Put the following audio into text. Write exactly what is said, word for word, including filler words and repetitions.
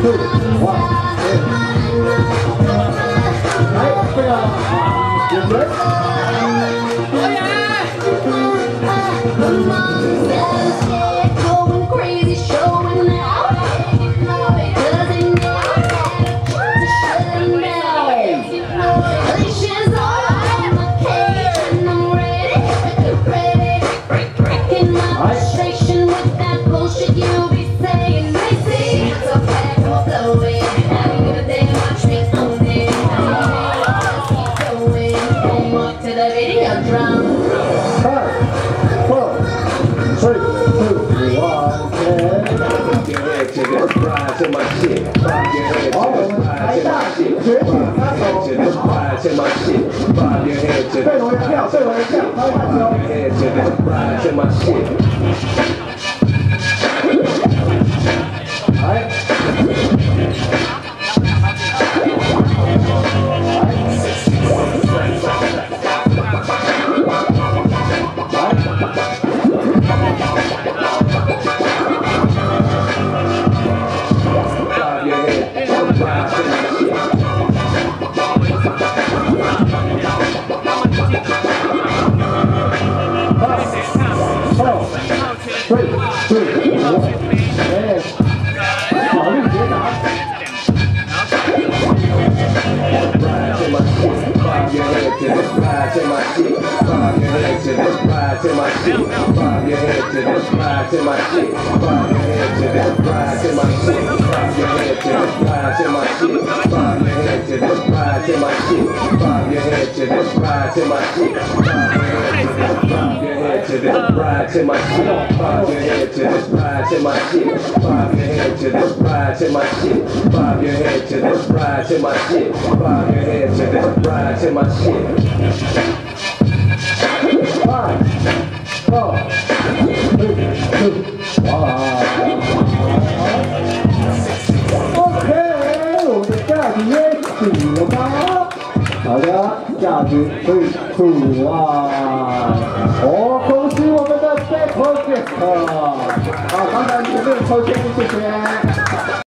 two, one. 来，这个啊，眼神。哎呀！ To my shit, bob your head to the side, to my shit, bob your head to the side, to my shit, bob your head to the side, bob your head to the side, to my shit. Alright. To my shit, bob your head to the side, to my shit, bob your head to the side, to my shit, bob your head to the side, to my shit, bob your head to the side, to my shit, bob your head to the side, to my shit, bob your head to the side, to my shit, bob your head to the side, to my shit, bob your head to the side, to my shit, bob your head to the side, to my shit, bob your head to the side, to my shit, bob your head to the side, to my shit. Five, four, three, two, one. OK， 我们的价值也抵了吧？好的，价值对出啊！哦，恭喜我们的 Battle Guest！ 好，刚才前面抽签，谢谢。